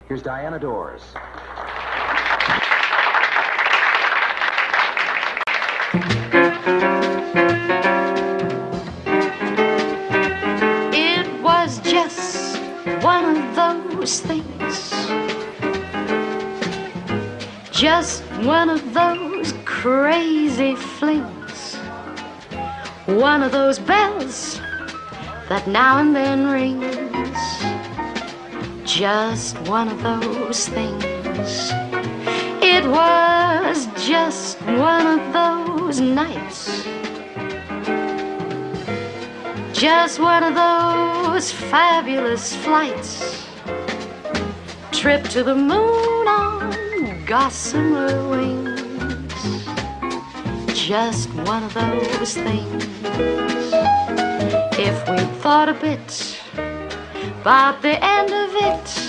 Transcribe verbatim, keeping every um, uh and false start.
Here's Diana Dors. It was just one of those things, just one of those crazy flings, one of those bells that now and then rings, just one of those things. It was just one of those nights, just one of those fabulous flights, trip to the moon on gossamer wings, just one of those things. If we thought a bit about the end of it,